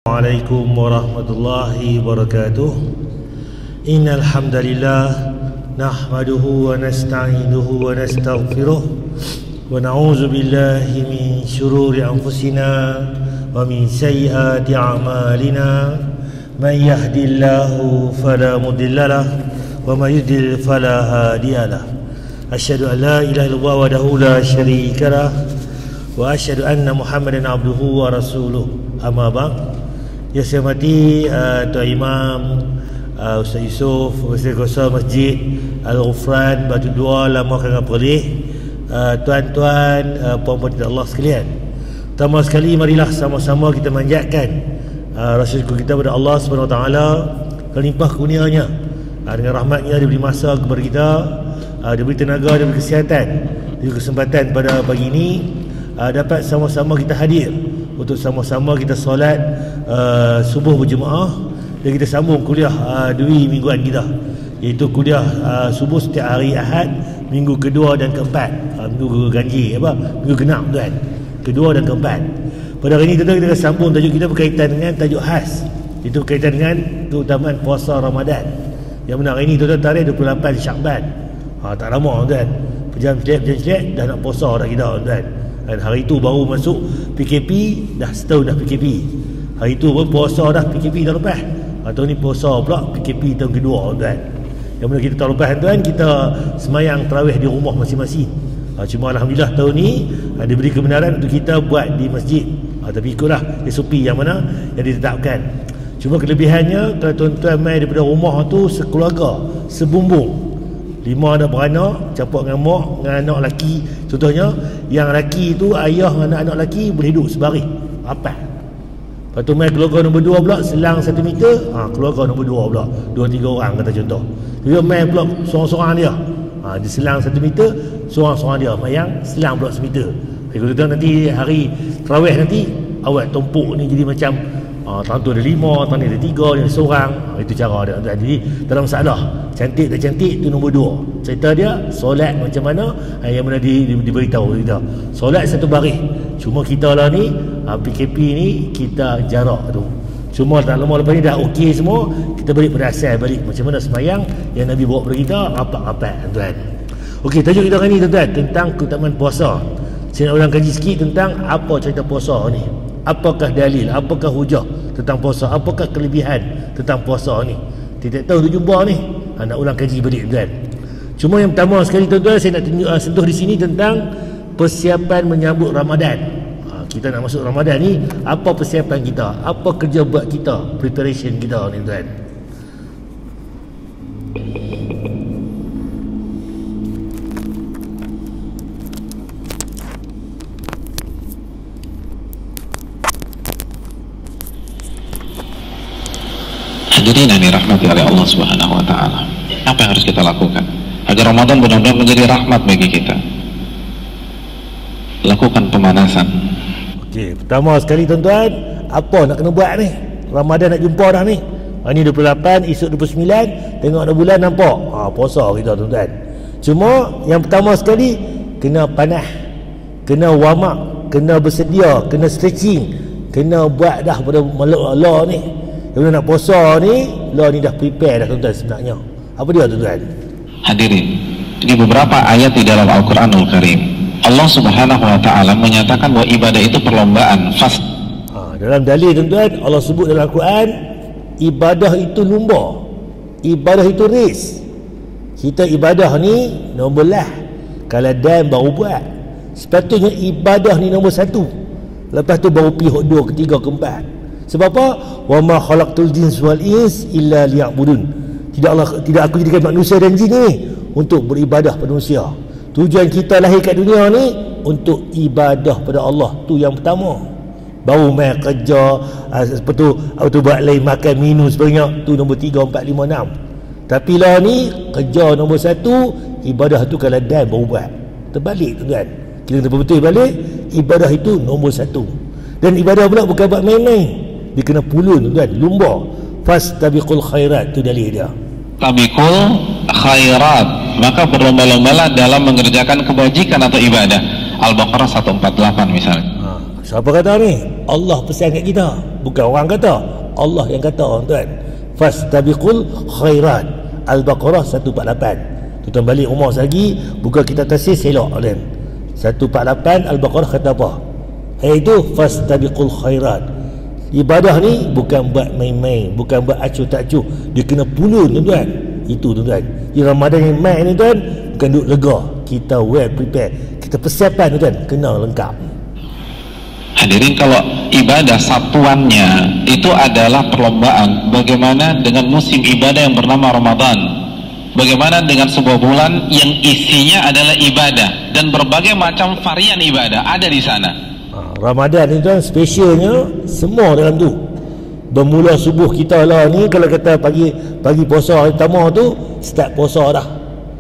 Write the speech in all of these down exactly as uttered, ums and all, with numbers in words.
Assalamualaikum warahmatullahi wabarakatuh. Innal hamdalillah nahmaduhu wa nasta'inuhu wa nastaghfiruh wa na'udzu billahi min shururi anfusina wa min sayyiati a'malina. Man yahdihillahu fala mudhillalah wa man yudlil fala hadiyalah. Asyhadu an la ilaha illallah wahdahu la syarikalah wa asyhadu anna Muhammadan abduhu wa rasuluh. Amma ba'd. Ya, saya hormati uh, Tuan Imam, uh, Ustaz Yusof, Ustaz Kuasa Masjid Al-Ghufran, Batu Dua, Lama Kangan Perlis, uh, tuan-tuan, uh, puan-puan Allah sekalian. Pertama sekali, marilah sama-sama kita manjatkan uh, rasa syukur kita kepada Allah Subhanahu Wa Taala kelimpah kurnianya, uh, dengan rahmatnya dia beri masa kepada kita, uh, dia beri tenaga, dia beri kesihatan, dia beri kesempatan pada pagi ini uh, dapat sama-sama kita hadir untuk sama-sama kita solat uh, subuh berjemaah, dan kita sambung kuliah uh, dui mingguan kita, iaitu kuliah uh, subuh setiap hari Ahad, minggu kedua dan keempat, uh, minggu ganji apa minggu genap tuan, kedua dan keempat. Pada hari ini kita kita akan sambung tajuk kita berkaitan dengan tajuk khas, itu berkaitan dengan keutamaan puasa Ramadan. Yang benar hari ini tuan-tuan, tarikh dua puluh lapan Syakban. Ha, tak lama tuan, pejam celek-pejam celek dah nak puasa dah kita tuan. Dan hari itu baru masuk P K P, dah setahun dah P K P. Hari itu pun puasa dah P K P tahun lepas. Atau ni puasa pula P K P tahun kedua tuan. Yang mana kita tahun lepas tuan, kita semayang tarawih di rumah masing-masing. Ha, cuma Alhamdulillah tahun ni ha, diberi kebenaran untuk kita buat di masjid. Ha, tapi ikutlah S O P yang mana yang ditetapkan. Cuma kelebihannya, kalau tuan-tuan main daripada rumah tu sekeluarga, sebumbung, lima anak beranak, campur dengan mak, dengan anak lelaki. Contohnya, yang lelaki tu, ayah dengan anak-anak lelaki boleh duduk sebaris, rapat. Lepas tu main keluarga nombor dua pula, selang satu meter, ha, keluarga nombor dua pula, dua tiga orang kata contoh. Dia main pula seorang-seorang dia, ha, dia selang satu meter, seorang-seorang dia mayang selang pula semeter. Kalau kita nanti hari tarawih nanti, awak tumpuk ni jadi macam ha, tahun tu ada lima, tahun ni ada tiga, dia ada seorang, ha, itu cara dia. Jadi tak ada masalah, cantik tak cantik tu nombor dua. Cerita dia solat macam mana, ha, yang mana di, di, diberitahu kita solat satu baris. Cuma kita lah ni ha, P K P ni kita jarak tu. Cuma tak lama lepas ni dah okey semua, kita balik pada asal balik macam mana semayang yang Nabi bawa kepada kita, rapat-rapat tuan. Okey, tajuk kita hari ni tuan-tuan tentang keutamaan puasa. Saya nak ulang kaji sikit tentang apa cerita puasa ni. Apakah dalil, apakah hujah tentang puasa, apakah kelebihan tentang puasa ni. Tidak tahu tu jumpa ni, ha, nak ulang kaji balik tuan. Cuma yang pertama sekali tuan-tuan, saya nak tunjuk, uh, sentuh di sini tentang persiapan menyambut Ramadan. Ha, kita nak masuk Ramadan ni, apa persiapan kita, apa kerja buat kita, preparation kita ni tuan. Hadirin yang dirahmati oleh Allah Subhanahu wa taala. Apa yang harus kita lakukan agar Ramadan benar-benar menjadi rahmat bagi kita? Lakukan pemanasan. Okey, pertama sekali tuan-tuan, apa nak kena buat ni? Ramadan nak jumpa dah ni. Ha, ni dua puluh lapan, esok dua puluh sembilan, tengok dah bulan nampak. Ha, puasa kita tuan-tuan. Cuma yang pertama sekali kena panah, kena warm up, kena bersedia, kena stretching, kena buat dah pada malam ni. Kalau nak puasa ni, lah ni dah prepare dah tuan-tuan sebenarnya. Apa dia tuan-tuan? Hadirin, di beberapa ayat di dalam Al-Quranul Karim, Allah Subhanahu wa taala menyatakan bahwa ibadah itu perlombaan, fast. Ha, dalam dalil tuan-tuan, Allah sebut dalam Al-Quran, ibadah itu lumba, ibadah itu race. Kita ibadah ni nombor lah, kalau dan baru buat. Sepatutnya ibadah ni nombor satu, lepas tu baru pihak dua, ketiga, keempat. Sebab apa? Wa ma khalaqtul jins wal ins illa liya'budun. Tidaklah tidak aku jadikan manusia dan jin ni untuk beribadah pada manusia. Tujuan kita lahir kat dunia ni untuk ibadah pada Allah, tu yang pertama. Baru main kerja, apa tu, apa tu buat lain, makan minum sebagainya, tu nombor tiga, empat, lima, enam. Tapi lah ni kerja nombor satu, ibadah tu kalau dan baru buat. Terbalik tu kan. Kita betul-betul balik, ibadah itu nombor satu. Dan ibadah pula bukan buat main-main. Dia kena pulun tuan, lumba. Fastabiqul khairat, tu dalil dia. Tabiqul khairat, maka berlomba-lombalah dalam mengerjakan kebajikan atau ibadah. Al-Baqarah seratus empat puluh delapan misalnya. Ha, Siapa kata ni? Allah pesan kat kita, bukan orang kata. Allah yang kata, tuan. Fastabiqul khairat. Al-Baqarah seratus empat puluh lapan. Tuan balik rumah lagi, buka kita tesis selok kan. seratus empat puluh lapan Al-Baqarah kata apa? Iaitu fastabiqul khairat. Ibadah ni bukan buat main-main, bukan buat acuh tak acuh. Dia kena pulun, tuan. Itu tuan. Di Ramadan yang main ni tuan, bukan duduk lega. Kita well prepare. Kita persiapan tuan, kena lengkap. Hadirin, kalau ibadah satuannya itu adalah perlombaan, bagaimana dengan musim ibadah yang bernama Ramadan? Bagaimana dengan sebuah bulan yang isinya adalah ibadah dan berbagai macam varian ibadah ada di sana? Ramadan itu kan spesialnya semua dalam tu. Bermula subuh kita lah ni, kalau kata pagi pagi puasa hari pertama tu start puasa dah.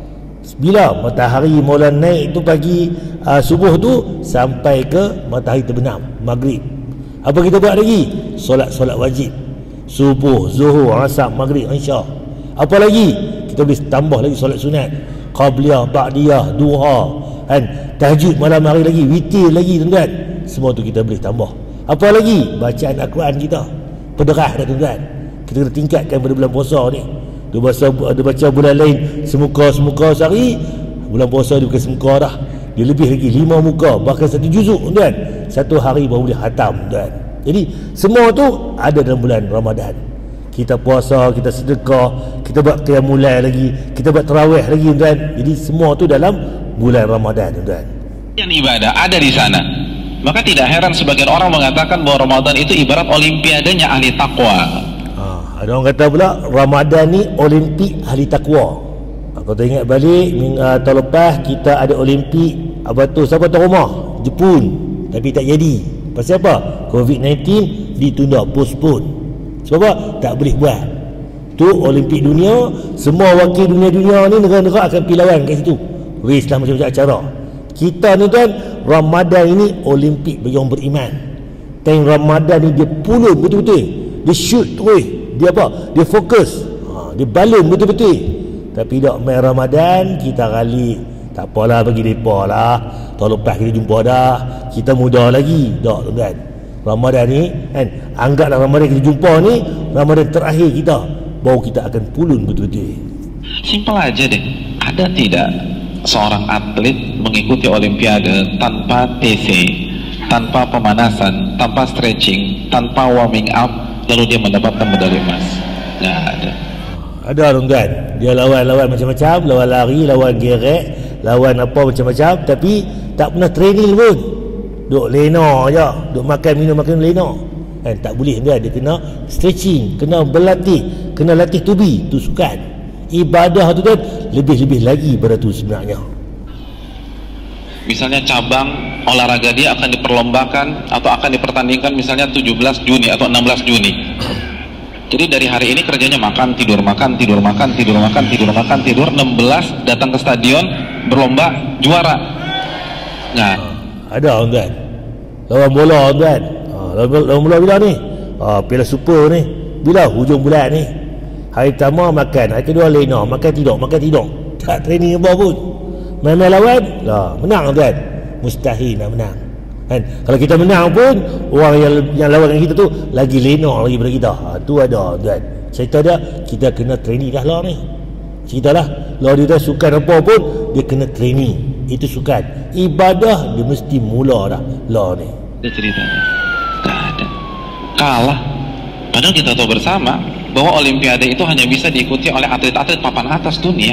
Bila matahari mula naik tu pagi uh, subuh tu sampai ke matahari terbenam maghrib. Apa kita buat lagi? Solat-solat wajib. Subuh, zuhur, asar, maghrib, isya. Apa lagi? Kita boleh tambah lagi solat sunat, qabliyah, ba'diyah, duha, kan? Tahajud malam hari lagi, witir lagi tuan-tuan. Semua tu kita boleh tambah. Apa lagi? Bacaan Al-Quran kita pederah dah tuan-tuan. Kita kena tingkatkan pada bulan puasa ni. Dia baca, dia baca bulan lain semuka-semuka sehari, bulan puasa dia bukan semuka dah, dia lebih lagi lima muka, bahkan satu juzuk tuan. Satu hari baru boleh khatam tuan. Jadi semua tu ada dalam bulan Ramadan. Kita puasa, kita sedekah, kita buat qiyamul lail lagi, kita buat tarawih lagi tuan. Jadi semua tu dalam bulan Ramadan tuan. Yang ibadah ada di sana. Maka tidak heran sebagian orang mengatakan bahwa Ramadan itu ibarat olimpiadanya ahli takwa. Ada orang kata pula Ramadan ni olimpik ahli takwa. Aku tak ingat balik uh, tahun lepas kita ada olimpik apa tu, siapa tu rumah Jepun, tapi tak jadi. Pasal apa? covid sembilan belas ditunda, postpone. Sebab apa? Tak boleh buat. Tu olimpik dunia, semua wakil dunia-dunia ni negara-negara akan pergi lawan kat situ. Race lah macam-macam acara. Kita ni kan Ramadan ini olimpik bagi orang beriman. Time Ramadan ni dia pulun betul-betul. Dia shoot terus. Dia apa? Dia fokus. Ha, dia balun betul-betul. Tapi tak main Ramadan, kita ralik. Tak apalah, bagi mereka lah. Tahun lepas kita jumpa dah. Kita muda lagi. Tak tuan. Ramadan ni kan, anggaplah Ramadan kita jumpa ni Ramadan terakhir kita, baru kita akan pulun betul-betul. Simpel aja deh. Ada tidak seorang atlet mengikuti olimpiade tanpa T C, tanpa pemanasan, tanpa stretching, tanpa warming up, lalu dia mendapatkan medali emas? Nggak ada. Ada tuan. Dia lawan-lawan macam-macam, lawan lari, lawan gerek, lawan apa macam-macam, tapi tak pernah training pun. Duk lena je, duk makan minum makan lena. Kan tak boleh dia, dia kena stretching, kena berlatih, kena latih tubi, tu sukan. Ibadah tu kan lebih-lebih lagi pada tu sebenarnya. Misalnya cabang olahraga dia akan diperlombakan atau akan dipertandingkan misalnya tujuh belas Juni atau enam belas Juni. Jadi dari hari ini kerjanya makan, tidur, makan, tidur, makan, tidur, makan, tidur, makan, tidur. enam belas datang ke stadion berlomba, juara. Nah, ada tuan. Lawan bola tuan. Ha, lawan, lawan bola bila ni? Ha, Piala Super ni. Bila hujung bulan ni? Hari pertama makan, hari kedua lena, makan tidur, makan tidur. Tak training apa pun. Main-main lawan, lah menang tuan. Mustahil nak menang. Kan? Kalau kita menang pun, orang yang yang lawan dengan kita tu lagi lena lagi daripada kita. Ha, tu ada tuan. Cerita dia, kita kena training dah lah ni. Cerita lah, kalau dia dah sukan apa pun, dia kena training. Itu sukan. Ibadah dia mesti mula dah lah ni. Ada ceritanya? Tak ada. Kalah. Padahal kita tahu bersama bahwa olimpiade itu hanya bisa diikuti oleh atlet-atlet papan atas dunia.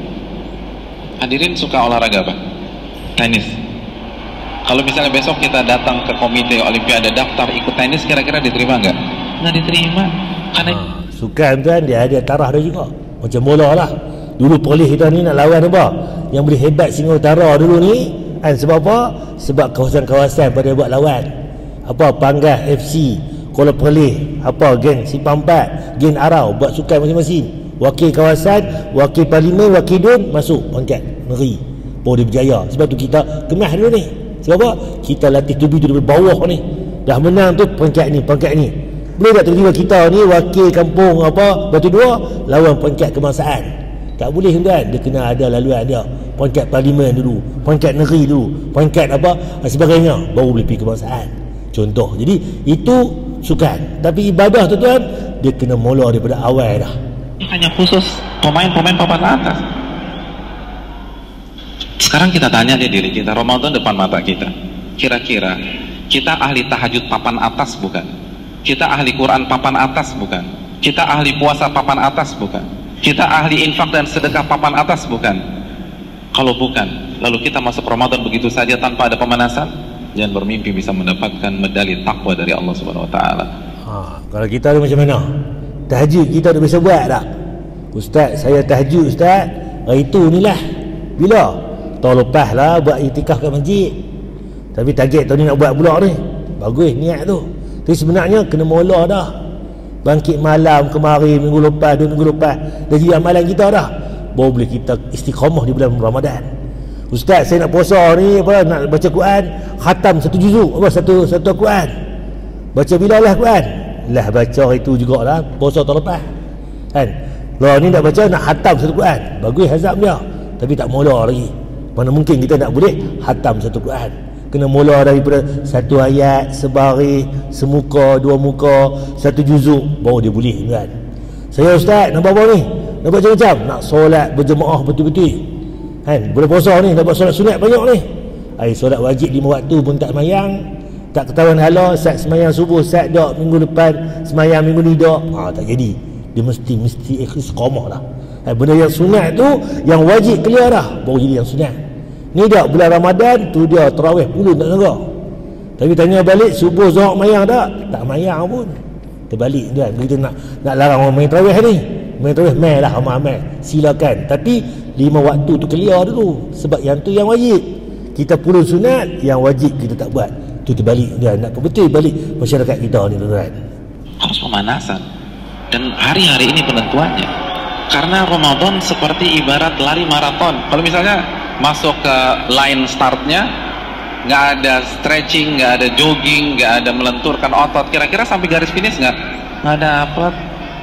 Hadirin suka olahraga apa? Tenis. Kalau misalnya besok kita datang ke komite olimpiade daftar ikut tenis, kira-kira diterima nggak? Nggak diterima. Karena ha, sukan kan dia ada tarah dia juga. Macam bola lah. Dulu polis kita ni nak lawan apa? Yang boleh hebat Singa Utara dulu ni kan, sebab apa? Sebab kawasan-kawasan pada buat lawan. Apa? Panggah F C, Kuala Perlis, apa geng Simpang Empat, geng Arau buat sukan masing-masing. Wakil kawasan, wakil parlimen, wakil dun masuk pangkat negeri. Oh dia berjaya. Sebab tu kita kemas dulu ni. Sebab apa? Kita latih tubi tu dari bawah ni. Dah menang tu pangkat ni, pangkat ni. Boleh tak tiba-tiba kita ni wakil kampung apa Batu Dua lawan pangkat kebangsaan? Tak boleh tuan. Dia kena ada laluan dia. Pangkat parlimen dulu, pangkat negeri dulu, pangkat apa sebagainya, baru boleh pergi kebangsaan. Contoh. Jadi itu sukan. Tapi ibadah tu tuan, dia kena mula daripada awal dah. Hanya khusus pemain-pemain papan atas. Sekarang kita tanya dia diri kita, Ramadan depan mata kita, kira-kira kita ahli tahajud papan atas bukan? Kita ahli Quran papan atas bukan? Kita ahli puasa papan atas bukan? Kita ahli infak dan sedekah papan atas bukan? Kalau bukan, lalu kita masuk Ramadan begitu saja tanpa ada pemanasan, jangan bermimpi bisa mendapatkan medali takwa dari Allah Subhanahu Wa Taala. Ha, kalau kita ada macam mana? Tahajud kita dah biasa buat tak? Ustaz, saya tahajud Ustaz, hari tu ni lah. Bila? Tahun lepas lah buat itikaf kat masjid. Tapi target tahun ni nak buat pula ni. Bagus niat tu. Tapi sebenarnya kena mula dah. Bangkit malam kemarin, minggu lepas, dua minggu lepas, dah jadi amalan kita dah. Baru boleh kita istiqamah di bulan Ramadan. Ustaz, saya nak puasa ni apa, nak baca Quran, khatam satu juzuk, apa satu satu Quran. Baca bila lah Quran? Lah baca itu jugalah puasa tahun lepas. Kan? Kalau ni nak baca, nak khatam satu Quran, bagus hazam dia. Tapi tak mula lagi. Mana mungkin kita nak boleh khatam satu Quran? Kena mula daripada satu ayat, sebaris, semuka, dua muka, satu juzuk, baru dia boleh kan. Saya Ustaz nak buat apa ni? Nak baca macam? Nak solat berjemaah betul-betul. Kan? Boleh puasa ni, nak buat solat sunat banyak ni. Hai, solat wajib lima waktu pun tak semayang, tak ketahuan hala, saat semayang subuh, saat dak minggu depan, semayang minggu ni dak. Ha, tak jadi. Dia mesti mesti istiqamah dah. Hai, benda yang sunat tu, yang wajib clear dah, baru jadi yang sunat. Ni dak bulan Ramadan tu dia tarawih puluh tak jaga. Tapi tanya balik subuh zuhur mayang tak? Tak mayang pun. Terbalik dia. Kita nak nak larang orang main tarawih ni. Main tarawih mai lah amal-amal. Silakan. Tapi lima waktu tu clear dulu. Sebab yang tu yang wajib. Kita puluh sunat, yang wajib kita tak buat. Tu terbalik dia. Nak betul balik masyarakat kita ni tuan-tuan. Harus pemanasan. Dan hari-hari ini penentuannya. Karena Ramadan seperti ibarat lari maraton. Kalau misalnya masuk ke line startnya, nggak ada stretching, nggak ada jogging, nggak ada melenturkan otot, kira-kira sampai garis finish nggak? Nggak dapat.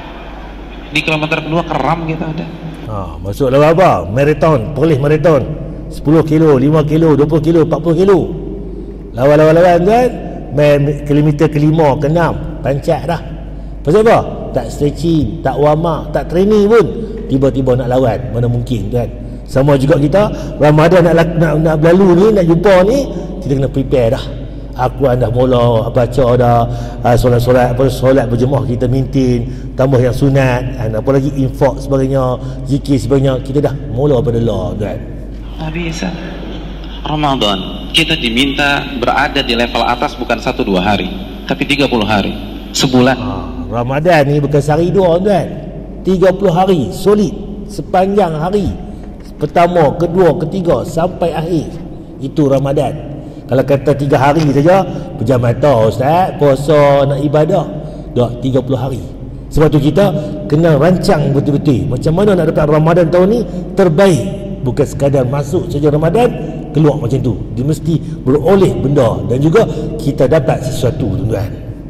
Di kilometer kedua keram kita ada. Ha, masuk lawan apa? Maraton, perlis maraton. sepuluh kilo, lima kilo, dua puluh kilo, empat puluh kilo. Lawan-lawan-lawan kan, main kilometer kelima, keenam, pancak dah. Pasal apa? Tak stretching, tak warm up, tak training pun, tiba-tiba nak lawan. Mana mungkin kan? Sama juga kita Ramadan nak, nak, nak berlalu ni, nak jumpa ni, kita kena prepare dah. Aku dah mula baca dah, uh, solat-solat apa solat berjemaah kita maintain, tambah yang sunat, dan apa lagi infak sebagainya, zikir sebagainya, kita dah mula pada Allah kan. Tak bisa. Ramadan kita diminta berada di level atas bukan satu dua hari, tapi tiga puluh hari, sebulan. Ha, Ramadan ni bukan sehari dua kan, tiga puluh hari solid, sepanjang hari. Pertama, kedua, ketiga sampai akhir. Itu Ramadan. Kalau kata tiga hari saja, pejam mata Ustaz, puasa nak ibadah, dah tiga puluh hari. Sebab tu kita kena rancang betul-betul macam mana nak dapat Ramadan tahun ni terbaik. Bukan sekadar masuk saja Ramadan, keluar macam tu. Dia mesti beroleh benda dan juga kita dapat sesuatu tuan-tuan.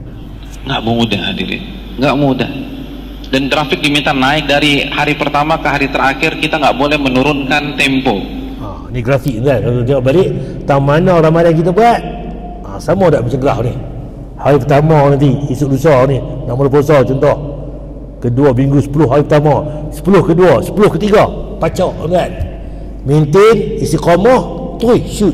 Nggak mudah hadirin, nggak mudah. Dan grafik diminta naik dari hari pertama ke hari terakhir, kita nggak boleh menurunkan tempo. Ha, ni grafik kan, kalau tengok balik tahun mana Ramadan kita buat, ha, sama tak macam graf ni. Hari pertama nanti, esok lusa ni nak mula puasa contoh, kedua minggu sepuluh hari pertama, sepuluh kedua, sepuluh ketiga, pacak kan, maintain istiqamah, terus shoot.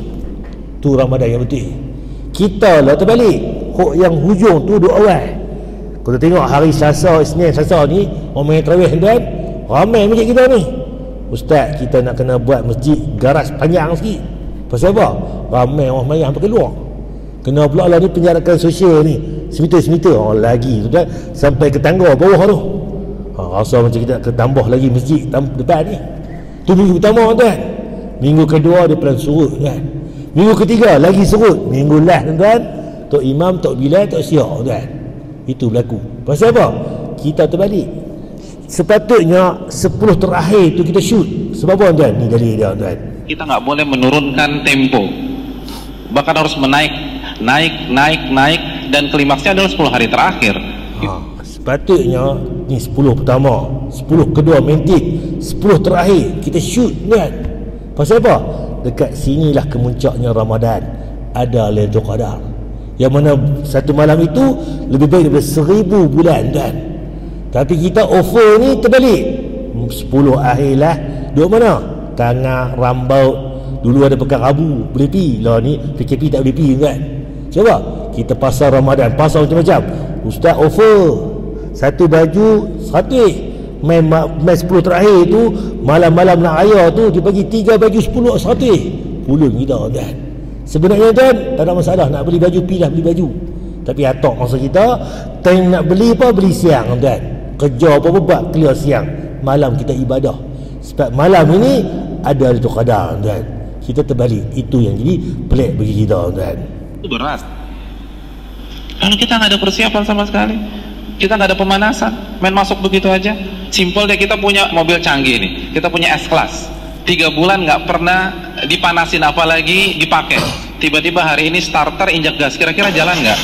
Tu Ramadan yang betul. Kita lah terbalik, kok yang hujung tu dua awal. Kalau tengok hari Selasa, Isnin, Selasa ni orang main tarawih kan, ramai masjid kita ni. Ustaz, kita nak kena buat masjid garas panjang sikit. Pasal apa? Ramai orang mayang pakai luar. Kena pula lah ni penjarakan sosial ni, semeter-semeter oh, lagi tu kan, sampai ke tangga bawah tu. Ha, rasa macam kita nak tambah lagi masjid depan ni. Tu minggu pertama tuan. Minggu kedua dia pelan surut kan. Minggu ketiga lagi surut. Minggu last tuan, Tok Imam, Tok Bilal, Tok Siak tuan. Itu berlaku. Pasal apa? Kita terbalik. Sepatutnya sepuluh terakhir tu kita shoot. Sebab apa tuan? Ni dalil dia tuan. Kita nggak boleh menurunkan tempo, bahkan harus menaik, naik, naik, naik, dan klimaksnya adalah sepuluh hari terakhir. Ha, sepatutnya ni sepuluh pertama, sepuluh kedua maintain, sepuluh terakhir kita shoot kan. Pasal apa? Dekat sinilah kemuncaknya Ramadan. Ada Lailatul Qadar. Yang mana satu malam itu lebih baik daripada seribu bulan kan. Tapi kita offer ni terbalik. Sepuluh akhir lah. Duduk mana? Tangah, Rambaut. Dulu ada pekan Rabu boleh pi. Lah ni P K P tak boleh pi kan. Cuba kita pasar Ramadan, pasar macam-macam. Ustaz offer satu baju seratus. Main, main sepuluh terakhir tu, malam-malam nak raya tu dia bagi tiga baju sepuluh seratus. Pulun kita kan. Sebenarnya kan tak ada masalah, nak beli baju pi lah beli baju. Tapi atok masa kita time nak beli apa beli siang kan. Kerja apa buat clear siang. Malam kita ibadah. Sebab malam ini ada itu qadar kan. Kita terbalik. Itu yang jadi pelik bagi kita kan. Itu beras. Kalau kita nggak ada persiapan sama sekali, kita nggak ada pemanasan, main masuk begitu aja. Simpel deh, kita punya mobil canggih nih, kita punya S-Class, tiga bulan nggak pernah dipanasin apalagi dipakai. Tiba-tiba hari ini starter injak gas, kira-kira jalan nggak?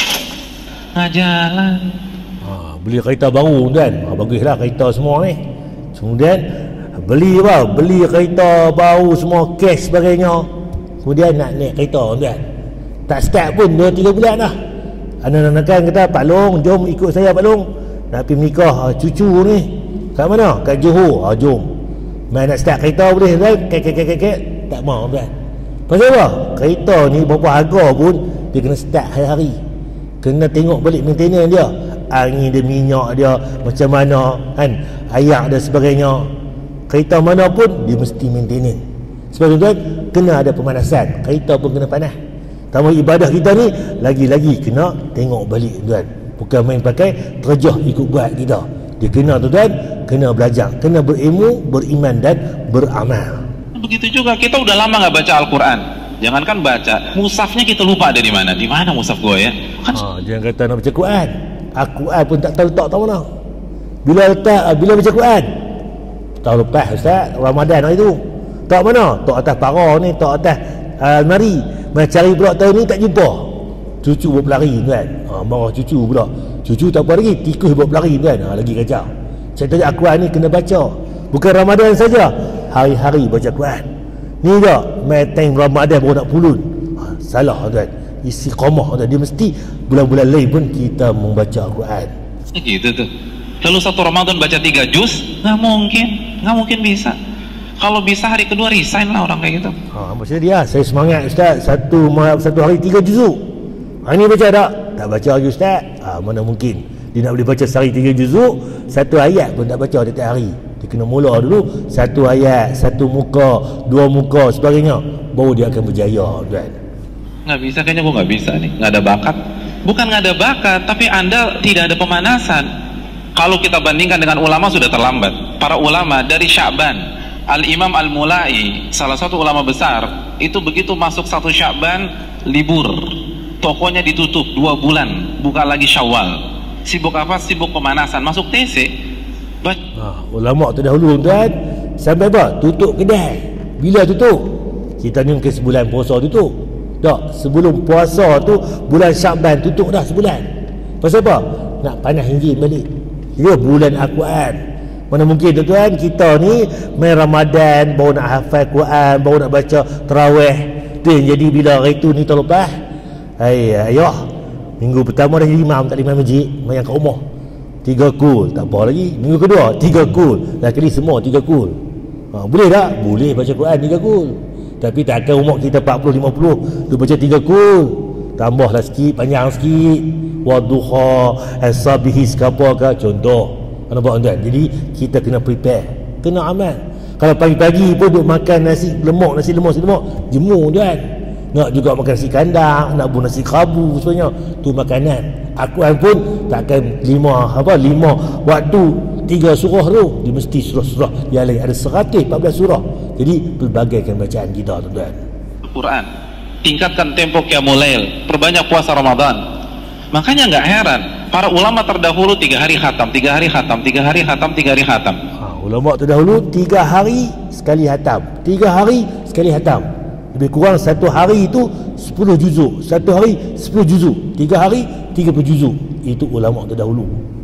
Nggak jalan. Ha, beli kereta baru kan, ha, baguslah kereta semua ni. Kemudian beli apa? Beli kereta baru semua, cash sebagainya. Kemudian nak naik kereta kan, tak start pun dua tiga bulan dah. Anak-anak kan kata, Pak Long jom ikut saya Pak Long, nak pergi menikah ha, cucu ni kat mana? Kat Johor. Ha, jom main nak start kereta boleh kan? Kek kek kek kek tak mau kan. Pasal apa? Kereta ni berapa harga pun dia kena start hari-hari, kena tengok balik maintenance dia, angin dia, minyak dia macam mana kan, ayak dan sebagainya. Kereta mana pun dia mesti maintenance. Sebab tu kan kena ada pemanasan, kereta pun kena panas. Tambah ibadah kita ni lagi-lagi kena tengok balik tuan. Bukan main pakai terjah ikut buat kita. Dia kena tu tuan, kena belajar, kena berilmu, beriman dan beramal. Begitu juga kita udah lama nggak baca Al-Quran. Jangankan baca, musafnya kita lupa ada di mana. Di mana musaf gue ya? Kan ha, jangan kata nak baca Quran. Al-Quran pun tak tahu letak tahu mana. Bila letak, bila baca Quran tahun lepas Ustaz Ramadan hari tu, tak mana? Tak atas para ni, tak atas almari. Uh, Mencari pula tahun ni tak jumpa. Cucu buat berlari kan. Ha, marah cucu pula. Cucu tak apa lagi, tikus buat berlari kan. Ha, lagi kacau. Contohnya Al-Quran ni kena baca. Bukan Ramadan saja, hari-hari baca Quran. Ni tak main time Ramadan baru nak pulun. Ha, salah kan. Istiqamah kan. Dia mesti bulan-bulan lain pun kita membaca Al-Quran. Gitu tuh. Lalu satu Ramadan baca tiga juz, nggak mungkin, nggak mungkin bisa. Kalau bisa hari kedua resign lah orang kayak gitu. Ha, maksudnya dia, saya semangat Ustaz, satu satu hari tiga juzuk. Ha, ini baca tak? Tak baca lagi Ustaz. Ha, mana mungkin dia nak boleh baca sehari tiga juzuk, satu ayat pun tak baca tiap hari. Dia kena mula dulu satu ayat, satu muka, dua muka sebagainya, baru dia akan berjaya kan. Nggak bisa, kayaknya gua nggak bisa nih, nggak ada bakat. Bukan nggak ada bakat, tapi anda tidak ada pemanasan. Kalau kita bandingkan dengan ulama sudah terlambat. Para ulama dari Sya'ban, Al-Imam Al-Mulai, salah satu ulama besar, itu begitu masuk satu Sya'ban, libur, tokonya ditutup dua bulan, buka lagi Syawal. Sibuk apa? Sibuk pemanasan, masuk T C. But... Ha, ulama terdahulu tuan, sampai apa? Tutup kedai. Bila tutup? Kita ni mungkin sebulan puasa tutup. Tak, sebelum puasa tu bulan Sya'ban tutup dah sebulan. Pasal apa? Nak panas enjin balik. Dia bulan Al-Quran. Mana mungkin tuan-tuan kita ni main Ramadan baru nak hafal Quran, baru nak baca tarawih. Tu yang jadi bila hari tu ni tahun lepas. Hai ayah, minggu pertama dah jadi imam, tak imam masjid, main kat rumah. Tiga kul, tak apa lagi. Minggu kedua tiga kul. Dah kali semua tiga kul. Ha, boleh tak? Boleh baca Quran tiga kul. Tapi takkan umur kita empat puluh lima puluh tu baca tiga kul. Tambahlah sikit, panjang sikit. Wadduha, as-sabihi sekapa contoh. Nampak tuan? Jadi kita kena prepare, kena amal. Kalau pagi-pagi pun duk makan nasi lemak, nasi lemak, nasi lemak, jemur tuan. Nak juga makan nasi kandang, nak pun nasi kerabu sebenarnya, tu makanan. Al-Quran pun takkan lima apa lima waktu tiga surah tu, dia mesti surah-surah yang lain ada seratus empat belas surah. Jadi pelbagaikan bacaan kita tuan-tuan. Al-Quran, tingkatkan tempo qiyamul lail, perbanyak puasa Ramadan. Makanya nggak heran para ulama terdahulu tiga hari khatam, tiga hari khatam, tiga hari khatam, tiga hari khatam. Ha, ulama terdahulu tiga hari sekali khatam, tiga hari sekali khatam. Lebih kurang satu hari itu sepuluh juzuk, satu hari sepuluh juzuk, tiga hari tiga puluh juzuk. Itu ulama terdahulu.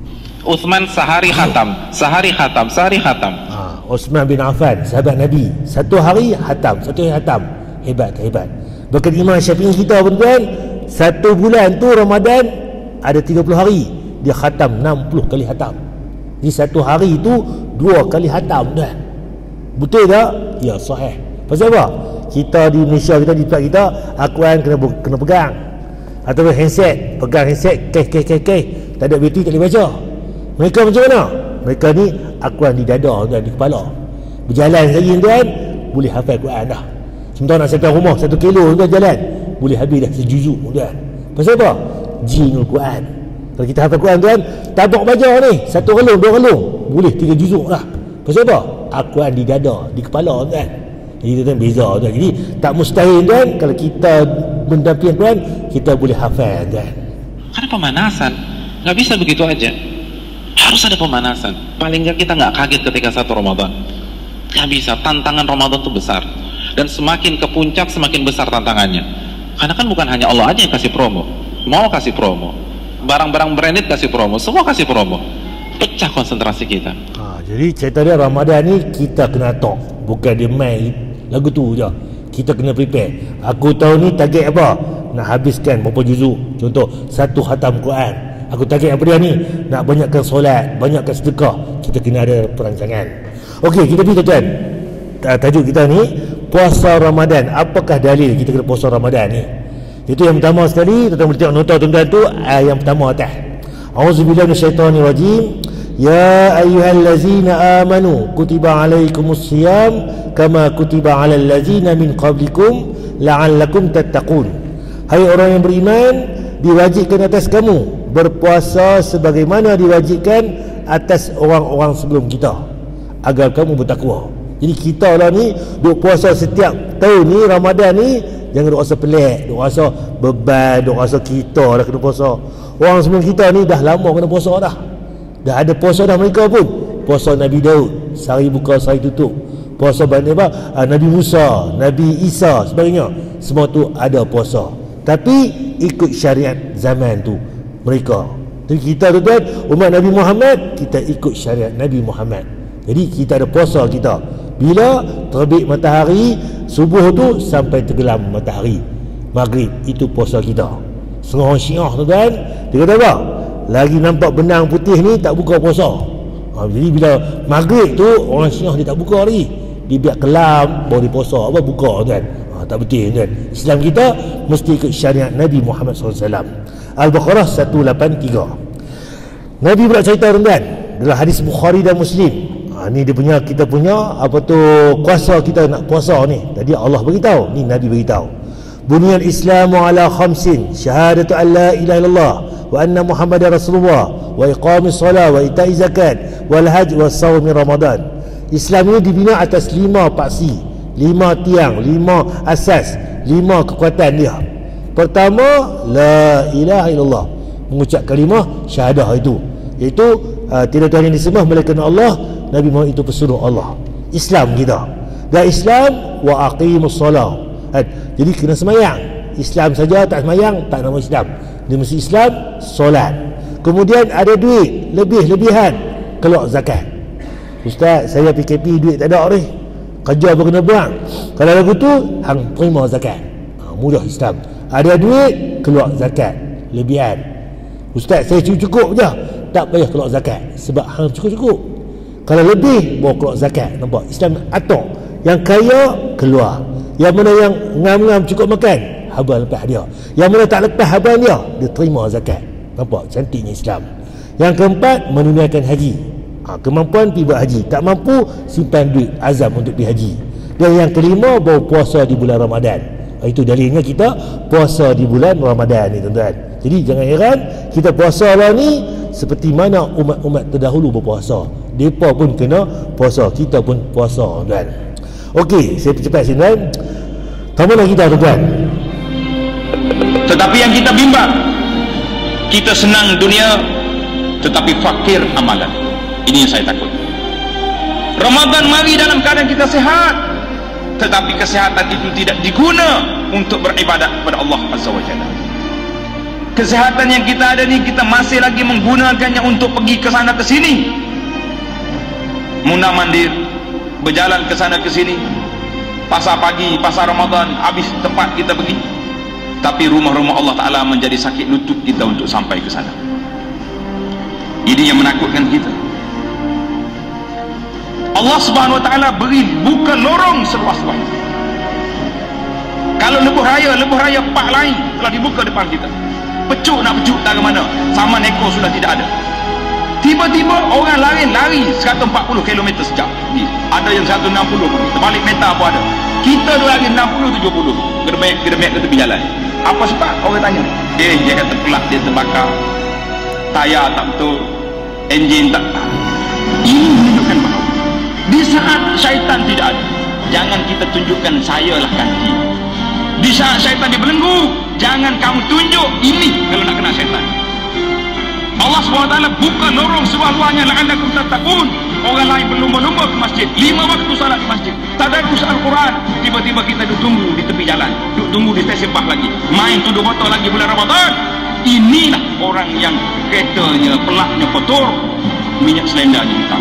Utsman sehari khatam, sehari khatam, sehari khatam. Ha, Utsman bin Affan, sahabat Nabi, satu hari khatam, satu hari khatam. Hebat, hebat. Bahkan Imam Syafi'i kita pun kan, satu bulan tu Ramadan ada tiga puluh hari, dia khatam enam puluh kali khatam. Jadi satu hari tu dua kali khatam dah. Betul tak? Ya, sahih. Pasal apa? Kita di Malaysia, kita di tempat kita, Al-Quran kena, kena pegang. Atau handset, pegang handset, keh keh keh keh, tak ada bateri, tak boleh baca. Mereka macam mana? Mereka ni Al-Quran di dada dan di kepala. Berjalan saja tuan, boleh hafal Quran dah. Sementara nak sampai rumah satu kilo tuan jalan, boleh habis dah sejuzuk tuan. Pasal apa? Jinul Quran. Kalau kita hafal Quran tuan, tabak baca ni, satu relung, dua relung, boleh tiga juzuk dah. Pasal apa? Al-Quran di dada, di kepala tuan. Jadi tuan beza tuan. Jadi tak mustahil tuan, kalau kita mendampingi Quran, kita boleh hafal tuan. Karena pemanasan, nggak bisa begitu aja. Harus ada pemanasan. Paling nggak kita nggak kaget ketika satu Ramadan. Nggak bisa. Tantangan Ramadan itu besar. Dan semakin ke puncak, semakin besar tantangannya. Karena kan bukan hanya Allah aja yang kasih promo. Mau kasih promo, barang-barang branded kasih promo, semua kasih promo. Pecah konsentrasi kita. Ha, jadi cerita dia Ramadan ni kita kena tok, bukan dia main lagu tu je. Kita kena prepare. Aku tahu ni target apa? Nak habiskan berapa juzuk. Contoh satu khatam Quran. Aku target apa dia ni? Nak banyakkan solat, banyakkan sedekah. Kita kena ada perancangan. Okey, kita pergi tuan. Tajuk kita ni puasa Ramadan. Apakah dalil kita kena puasa Ramadan ni? Itu yang pertama sekali, tuan-tuan boleh tengok nota tuan-tuan tu, yang pertama atas. A'udzubillahi minasyaitonirrajim. Ya ayyuhallazina amanu kutiba alaikumus shiyam kama kutiba alal ladzina min qablikum la'allakum tattaqun. Hai orang yang beriman, diwajibkan atas kamu berpuasa sebagaimana diwajibkan atas orang-orang sebelum kita agar kamu bertakwa. Jadi kita lah ni duk puasa setiap tahun ni Ramadan ni, jangan duk rasa pelik, duk rasa beban, duk rasa kita dah kena puasa. Orang sebelum kita ni dah lama kena puasa dah. Dah ada puasa dah mereka pun. Puasa Nabi Daud, sehari buka sehari tutup. Puasa Bani apa? Nabi Musa, Nabi Isa, sebagainya. Semua tu ada puasa. Tapi ikut syariat zaman tu mereka. Jadi kita tu kan umat Nabi Muhammad, kita ikut syariat Nabi Muhammad. Jadi kita ada puasa kita. Bila terbit matahari subuh tu sampai tenggelam matahari maghrib, itu puasa kita. Setengah orang Syiah tu kan, dia kata apa? Lagi nampak benang putih ni tak buka puasa. Ha, jadi bila maghrib tu orang Syiah dia tak buka lagi. Dia biar kelam baru dia puasa apa buka kan. Ha, tak betul kan. Islam kita mesti ikut syariat Nabi Muhammad sallallahu alaihi wasallam. Al-Baqarah seratus lapan puluh tiga. Nabi pula cerita tuan-tuan dalam hadis Bukhari dan Muslim. Ha, ni dia punya, kita punya apa tu kuasa kita nak puasa ni. Tadi Allah beritahu, ni Nabi beritahu. Buniyal Islamu ala khamsin, syahadatu an la ilaha illallah wa anna Muhammadar Rasulullah wa iqamis salat wa ita'iz zakat wal hajj wa shaum Ramadan. Islam ini dibina atas lima paksi, lima tiang, lima asas, lima kekuatan dia. Pertama, la ilaha illallah, mengucap kalimah syahadah itu, iaitu uh, tidak Tuhan yang disembah melainkan Allah, Nabi Muhammad itu pesuruh Allah. Islam kita. Dan Islam wa aqimus salat. Jadi kena semayang. Islam saja tak semayang tak nama Islam. Dia mesti Islam, solat. Kemudian ada duit lebih-lebihan, keluar zakat. Ustaz, saya P K P duit tak ada ni, kerja pun kena buang. Kalau lagu tu hang terima zakat. Ha, mudah Islam. Ada duit, keluar zakat lebihan. Ustaz, saya cukup-cukup je, tak payah keluar zakat sebab hang cukup-cukup. Kalau lebih bawa keluar zakat. Nampak? Islam atur. Yang kaya keluar, yang mana yang ngam-ngam cukup makan, haban lepas dia. Yang mana tak lepas haban dia, dia terima zakat. Nampak cantiknya Islam. Yang keempat, menunaikan haji. Ha, kemampuan pergi buat haji, tak mampu simpan duit azam untuk pergi haji. Dan yang kelima, bawa puasa di bulan Ramadan. Ha, itu dalilnya kita puasa di bulan Ramadan ni tuan-tuan. Jadi jangan heran kita puasa lah ni seperti mana umat-umat terdahulu berpuasa. Mereka pun kena puasa, kita pun puasa tuan. Okey, saya percepat sini tuan. Tamalah kita tuan. Tetapi yang kita bimbang, kita senang dunia tetapi fakir amalan. Ini yang saya takut. Ramadan mari dalam keadaan kita sehat, tetapi kesehatan itu tidak diguna untuk beribadat kepada Allah Azza wa Jalla. Kesehatan yang kita ada ni kita masih lagi menggunakannya untuk pergi ke sana ke sini, muna mandir, berjalan ke sana ke sini, pasar pagi, pasar Ramadan, habis tempat kita pergi. tapi rumah-rumah Allah Ta'ala menjadi sakit lutut kita untuk sampai ke sana. Ini yang menakutkan kita. Allah Subhanahu Wa Ta'ala beri buka lorong seluas-luas. Kalau lebuh raya, lebuh raya pak lain telah dibuka depan kita. Pecuk nak pecuk tak ke mana, saman ekor sudah tidak ada. Tiba-tiba orang lain lari seratus empat puluh kilometer sejam. Ada yang seratus enam puluh, terbalik meter apa ada. Kita dua lagi enam puluh tujuh puluh. Gedemek-gedemek ke tepi jalan. Apa sebab? Orang tanya. Eh, dia kata pelak dia terbakar. Tayar tak betul. Enjin tak. Ini menunjukkan bahawa di saat syaitan tidak ada, jangan kita tunjukkan saya lah ganti. Di saat syaitan dibelenggu, jangan kamu tunjuk ini kalau nak kena syaitan. Allah subhanahu wa taala buka lorong seluas-luasnya la'allakum tattaqun. Orang lain berlumba-lumba ke masjid, lima waktu salat di masjid, tadarus Al-Quran, tiba-tiba kita duduk tunggu di tepi jalan, duduk tunggu di stesen bas lagi, main tuduh botol lagi bulan Ramadan. Inilah orang yang keretanya, pelaknya kotor, minyak selendanya hitam.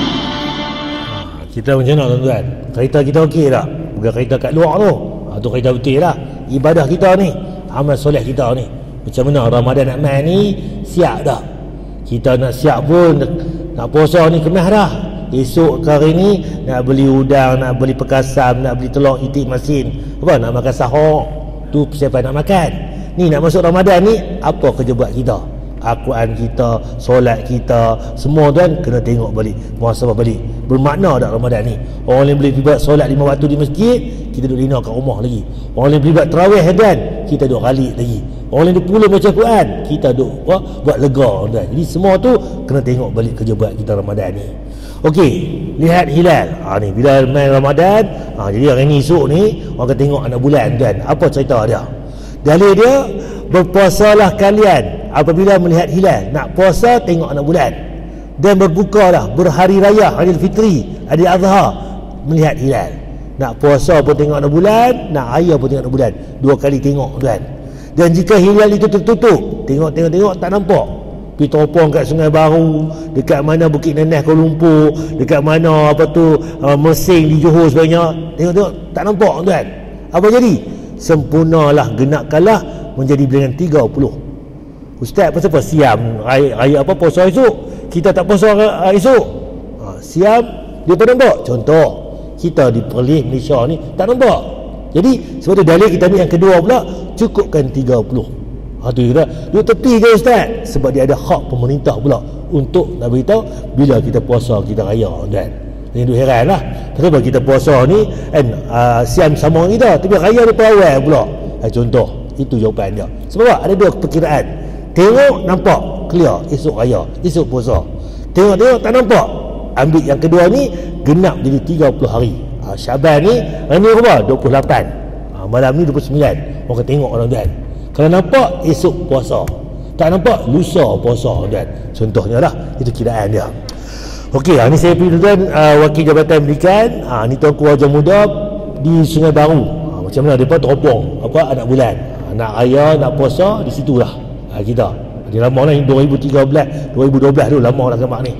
Kita macam mana tuan-tuan? Kereta kita okey tak? Bukan kereta kat luar tu. Ha, tu kereta betul lah. Ibadah kita ni, amal soleh kita ni, macam mana Ramadan nak main ni, siap dah. Kita nak siap pun, nak puasa ni kemas dah. Esok ke hari ni nak beli udang, nak beli perkasam, nak beli telur itik masin, apa nak makan sahur. Tu persiapan nak makan. Ni nak masuk Ramadan ni, apa kerja buat kita? Al-Quran kita, solat kita, semua tuan kena tengok balik, muhasabah balik. Bermakna tak Ramadan ni? Orang yang boleh buat solat lima waktu di masjid, kita duduk lina kat rumah lagi. Orang yang boleh buat tarawih tuan, kita duduk ralik lagi. Orang yang duduk pula baca Quran, kita duduk buat, buat lega tuan. Jadi semua tu kena tengok balik kerja buat kita Ramadan ni. Okey, lihat hilal. Ha ni bila main Ramadan, ha jadi hari ni esok ni orang akan tengok anak bulan tuan. Apa cerita dia? Dalil dia, berpuasalah kalian apabila melihat hilal. Nak puasa tengok anak bulan, dan berbukalah berhari raya Aidil Fitri, Aidil Adha melihat hilal. Nak puasa pun tengok anak bulan, nak raya pun tengok anak bulan. Dua kali tengok tuan. Dan jika hilal itu tertutup, tengok-tengok-tengok tak nampak, pergi teropong kat Sungai Baru, dekat mana Bukit Nenes Kuala Lumpur, dekat mana apa tu uh, Mersing di Johor sebenarnya, tengok-tengok tak nampak tuan. Apa jadi? Sempurnalah, genapkanlah menjadi bilangan tiga puluh. Ustaz, pasal apa siam raya, raya apa puasa esok, kita tak puasa esok? Ha, siam dia tak nampak. Contoh, kita di Perlis Malaysia ni tak nampak. Jadi sebab tu dalil kita ambil yang kedua pula, cukupkan tiga puluh. Ha tu kita duduk tepi je Ustaz, sebab dia ada hak pemerintah pula untuk nak beritahu bila kita puasa, kita raya kan. Ini duk heran lah, kenapa kita puasa ni kan uh, siam sama kita, tapi raya dia awal pula. Ha, contoh, itu jawapan dia. Sebab apa? Ada dua perkiraan. Tengok nampak clear, esok raya, esok puasa. Tengok-tengok tak nampak, ambil yang kedua ni, genap jadi tiga puluh hari. ha, Syaban ni hari ni apa? dua puluh lapan. ha, Malam ni dua puluh sembilan. Orang akan tengok orang tuan. Kalau nampak esok puasa, tak nampak lusa puasa tuan. Contohnya lah, itu kiraan dia. Okey, ha, ni saya pergi tuan, uh, Wakil Jabatan Pendidikan. ha, Ni Tuanku Raja Muda di Sungai Baru. ha, Macam mana mereka teropong apa anak bulan, ha, nak raya, nak puasa di situ lah. ha, Kita dia lama lah, dua ribu tiga belas dua ribu dua belas tu lama lah gambar ni.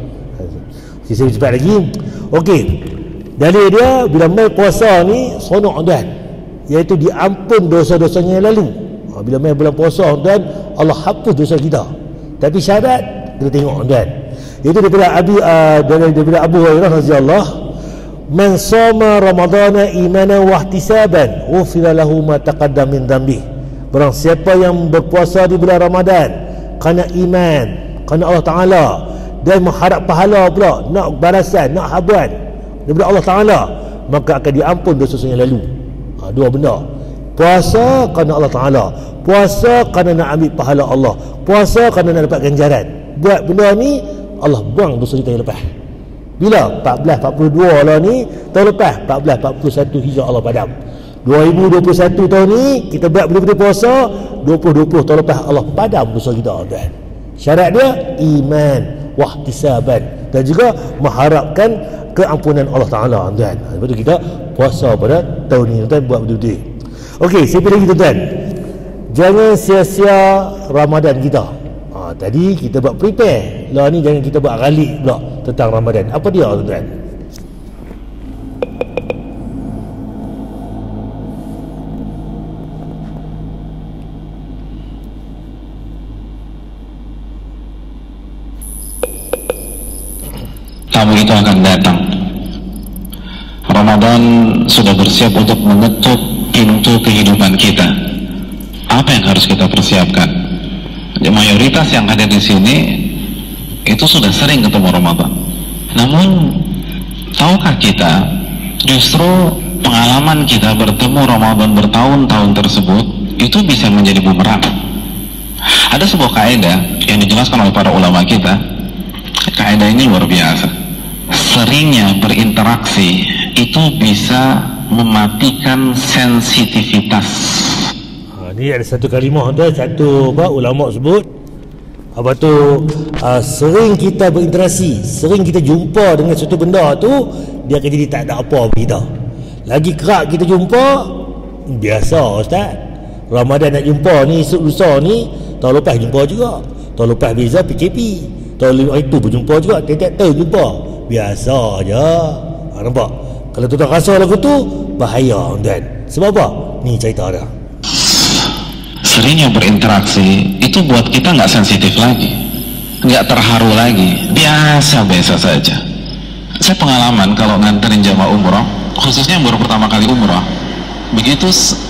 Okay, saya cepat lagi. Okey, dalil dia bila mai puasa ni sonok tuan, iaitu diampun dosa-dosanya yang lalu. ha, Bila mai bulan puasa tuan, Allah hapus dosa kita. Tapi syarat kita tengok tuan, iaitu daripada Abi uh, daripada Abu Hurairah radhiyallahu, man shoma ramadhana imanan wa ihtisaban ghufira lahu ma taqaddama min dhanbi. Barang siapa yang berpuasa di bulan Ramadan kerana iman, kerana Allah Ta'ala, dan mengharap pahala pula, nak balasan, nak habuan daripada Allah Ta'ala, maka akan diampun dosa yang lalu. ha, Dua benda, puasa kerana Allah Ta'ala, puasa kerana nak ambil pahala Allah, puasa kerana nak dapat ganjaran. Buat benda ni, Allah buang dosa kita yang lepas. Bila? empat belas empat puluh dua lah ni, tahun lepas empat belas empat puluh satu Hijrah Allah padam. Dua ribu dua puluh satu tahun ni kita buat benda-benda puasa, dua ribu dua puluh tahun lepas Allah padam dosa kita tuan. Syarat dia iman wahtisaban, dan juga mengharapkan keampunan Allah Ta'ala tuan. Lepas tu kita puasa pada tahun ni tuan, buat betul-betul. Okey, saya pilih kita tuan, jangan sia-sia Ramadan kita. ha, Tadi kita buat prepare lah ni, jangan kita buat ralik pula tentang Ramadan. Apa dia tuan? kamu itu akan datang. Ramadan sudah bersiap untuk mengetuk pintu kehidupan kita. Apa yang harus kita persiapkan? Mayoritas yang hadir di sini itu sudah sering ketemu Ramadan. Namun, tahukah kita justru pengalaman kita bertemu Ramadan bertahun-tahun tersebut itu bisa menjadi bumerang. Ada sebuah kaidah yang dijelaskan oleh para ulama kita. Kaidah ini luar biasa. Seringnya berinteraksi itu bisa mematikan sensitivitas. Ha, ni ada satu kalimah tu, satu apa ulama sebut apa tu, uh, sering kita berinteraksi, sering kita jumpa dengan satu benda tu, dia akan jadi tak ada apa bagi kita. Lagi kerap kita jumpa, biasa Ustaz. Ramadan nak jumpa ni, esok lusa ni, tahun lepas jumpa juga, tahun lepas beza P K P, tahun lepas itu pun jumpa juga, tiap-tiap tahun jumpa, biasa je. Ha, nampak? Kalau tuan rasa lagu tu bahaya tuan. Sebab apa? Ni cerita dia. Seringnya berinteraksi itu buat kita nggak sensitif lagi, nggak terharu lagi, biasa-biasa saja. Saya pengalaman kalau nganterin jamaah umroh, khususnya yang baru pertama kali umroh, begitu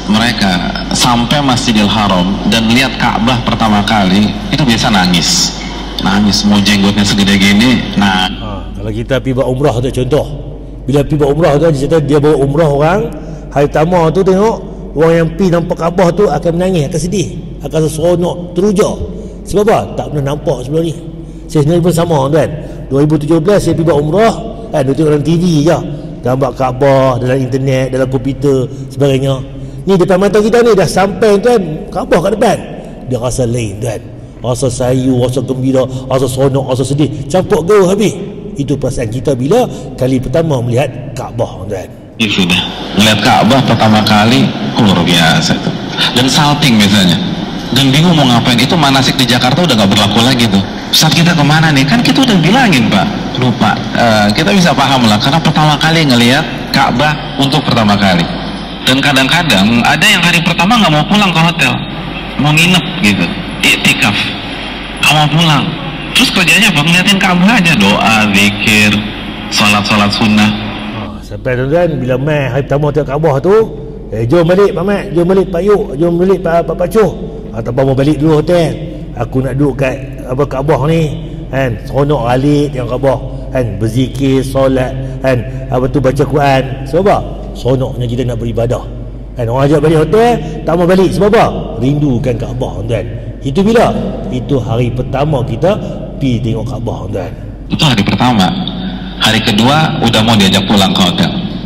mereka sampai Masjidil Haram dan lihat Ka'bah pertama kali, itu biasa nangis, nangis, mau jenggotnya segede gini. Nah, ha, kalau kita pergi buat umrah tu contoh, bila pergi buat umrah tu, dia dia bawa umrah orang, hari pertama tu tengok orang yang pergi nampak Kaabah tu akan menangis, akan sedih, akan seronok, teruja. Sebab apa? Tak pernah nampak sebelum ni. Saya sendiri pun sama kan. dua ribu tujuh belas saya pergi buat umrah, kan, dia tengok dalam T V je, gambar Kaabah dalam internet, dalam komputer sebagainya. Ni depan mata kita ni dah sampai kan, Kaabah kat depan. Dia rasa lain kan. Rasa sayu, rasa gembira, rasa seronok, rasa sedih, campur gaul habis. Itu perasaan kita bila kali pertama melihat Kaabah kan. Itu dah melihat Ka'bah pertama kali, oh, luar biasa tuh. Dan salting misalnya, dan bingung mau ngapain. Itu manasik di Jakarta udah gak berlaku lagi tuh. Saat kita kemana nih, kan kita udah bilangin Pak, lupa. Uh, kita bisa paham lah, karena pertama kali ngelihat Ka'bah untuk pertama kali. Dan kadang-kadang ada yang hari pertama gak mau pulang ke hotel, mau nginep gitu, iktikaf, gak mau pulang. Terus kerjanya apa? Ngeliatin Ka'bah aja, doa, zikir, sholat-sholat sunnah. Sampai tuan-tuan, bila mai hari pertama tengok Kaabah tu, eh jom balik Pak Mat, jom balik Pak Yuk, jom balik Pak Pak Pacuh. Atau mau balik dulu hotel. Aku nak duduk kat apa Kaabah ni, kan, seronok alik tengok Kaabah, kan, berzikir, solat, kan, apa tu baca Quran. Sebab apa? Seronoknya kita nak beribadah. Kan, orang ajak balik hotel, tak mau balik. Sebab apa? Rindukan Kaabah tuan. Itu bila? Itu hari pertama kita pergi tengok Kaabah tuan. Itu hari pertama. Hari kedua udah mau diajak pulang ke hotel.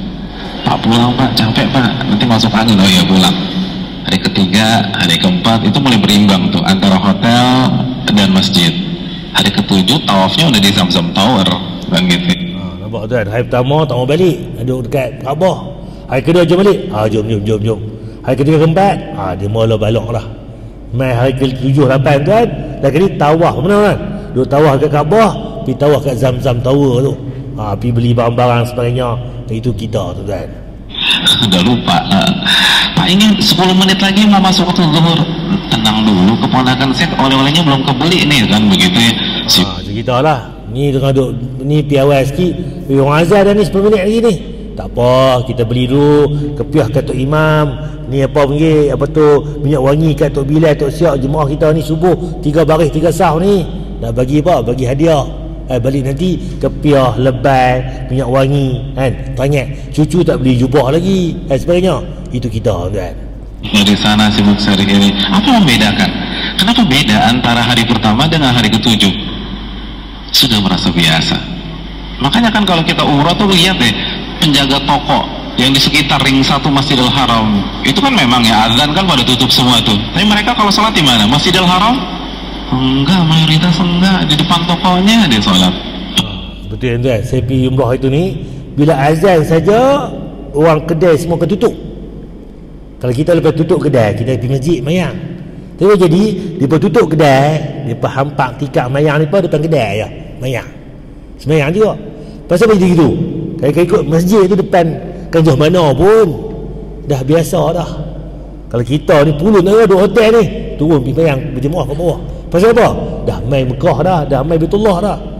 Pak pulang Pak, capek Pak, nanti masuk angin. Oh iya pulang. Hari ketiga, hari keempat itu mulai berimbang tuh antara hotel dan masjid. Hari ketujuh tawafnya udah di Zamzam Tower dan gitu. Ha, nampak tuan, hari pertama tak mau balik, duduk dekat Kaabah. Hari kedua jom balik. Ah ha, jom jom jom jom. Hari ketiga keempat, ah ha, dia mula balok lah. Mai hari ketujuh lapan tuan, dah kali tawaf mana kan? Duduk tawaf kat Kaabah, pergi tawaf kat Zamzam Tower tu. Ha, pergi beli barang-barang sebagainya. Itu kita tu kan. Udah lupa. uh, Pak ini sepuluh menit lagi mau masuk waktu zuhur. Tenang dulu, keponakan saya oleh-olehnya belum kebeli nih kan, begitu ya. Si... Ha, cerita lah. Ni tengah duk, ni piawai sikit. Orang azan dah ni sepuluh minit lagi ni. Tak apa, kita beli dulu, kepiah kat Tok Imam. Ni apa panggil, apa tu, minyak wangi kat Tok Bilal, Tok Siak. Jemaah kita ni subuh tiga baris tiga sah ni. Nak bagi apa? Bagi hadiah. Eh, balik nanti kepiah, lebay, minyak wangi, kan, tanya cucu tak beli jubah lagi, eh, sebagainya. Itu kita kan. Dari sana sibuk sehari-hari. Apa membedakan? Kenapa beda antara hari pertama dengan hari ketujuh? Sudah merasa biasa. Makanya kan kalau kita umrah tuh lihat deh, penjaga toko yang di sekitar ring satu Masjidil Haram itu kan memang ya azan kan pada tutup semua tuh. Tapi mereka kalau sholat di mana? Masjidil Haram? Enggak, mayoritas enggak, di depan tokonya dia sholat. Betul tuan, saya pergi umrah itu ni, bila azan saja orang kedai semua akan tutup. Kalau kita lepas tutup kedai, kita pergi masjid mayang. Tapi jadi depa tutup kedai, depa hampak tikar mayang depa depan kedai ya, mayang. Semayang juga. Pasal apa gitu? Kalau ikut masjid tu depan kanjah mana pun dah biasa dah. Kalau kita ni pulun dah duduk hotel ni, turun pergi mayang berjemaah kat bawah. Pasal apa? Dah mai Mekah dah, dah mai Baitullah dah.